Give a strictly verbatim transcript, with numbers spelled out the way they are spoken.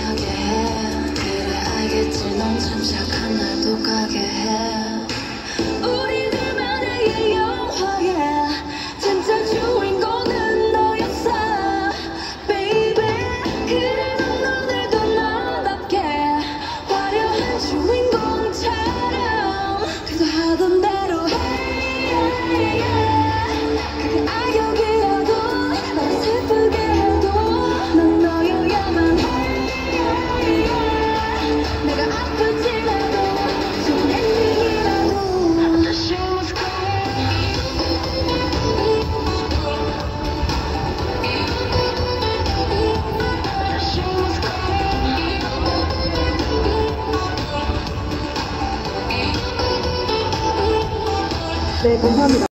하게 해. 그래 알겠지 넌 참 착한 날 또 가게 해. 우리들만의 영화에 진짜 주인공은 너였어 baby. 그래 넌 오늘도 너답게 화려한 주인공처럼 그저 하던 대로 해. 그게 악역이라도 나를 슬프게 해도 넌 너여야만 해. 내가 아프지라도 좋은 엔딩이라도 The show must go The show must go 네, 감사합니다.